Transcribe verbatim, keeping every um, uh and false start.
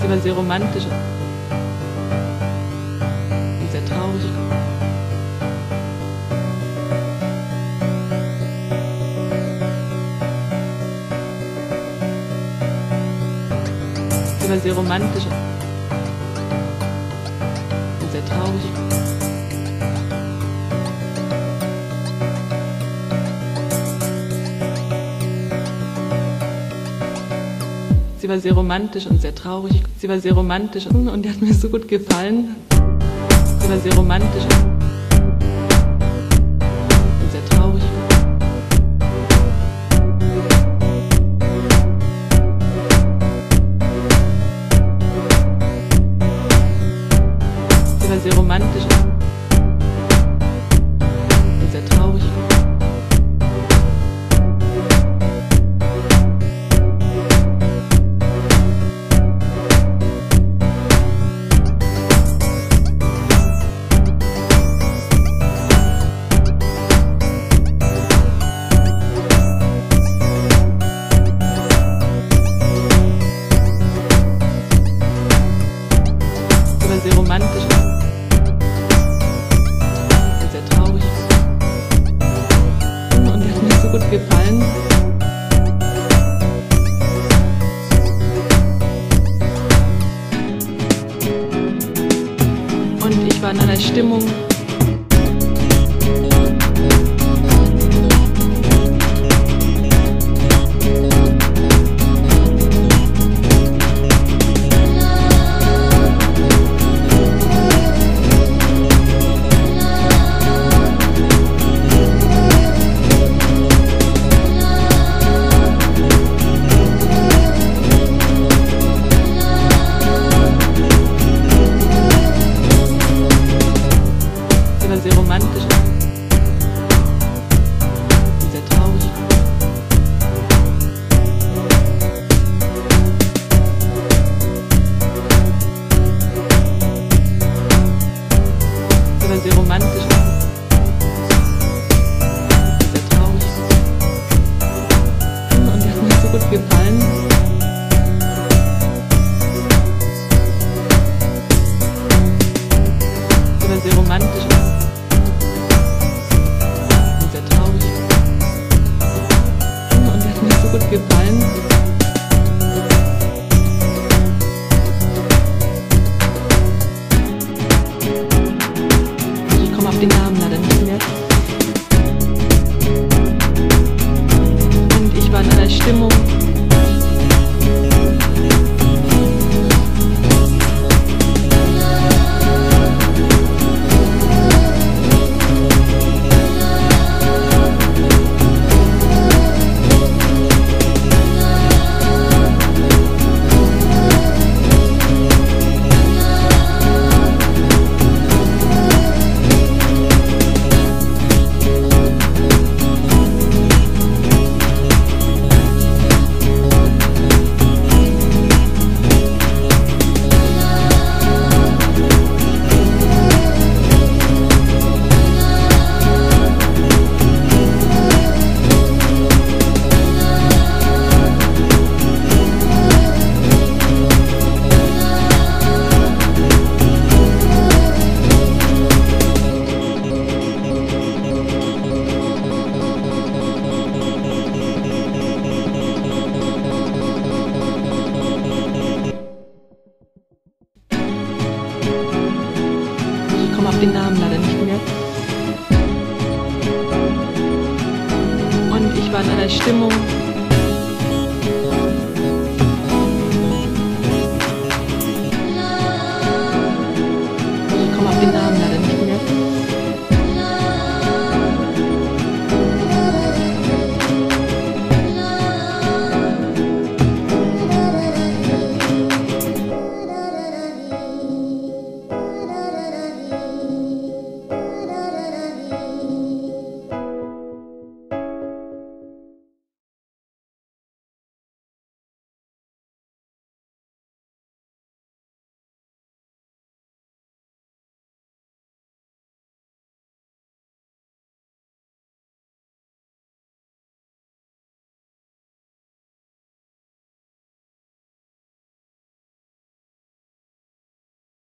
war sehr romantisch und sehr traurig. Sie war sehr romantisch und sehr traurig. Sie war sehr romantisch und sehr traurig. Sie war sehr romantisch und die hat mir so gut gefallen. Sie war sehr romantisch und sehr traurig. Sie war sehr romantisch und sehr traurig. Sehr romantisch und sehr traurig und die hat mir so gut gefallen. Und ich war in einer Stimmung, sehr romantisch und sehr traurig. Sie war sehr romantisch und sehr traurig und die hat mir so gut gefallen. Sie war sehr romantisch gut gefallen. Ich komme auf den Namen leider nicht mehr. Und ich war in einer Stimmung, auf den Namen leider nicht mehr. Und ich war in einer Stimmung,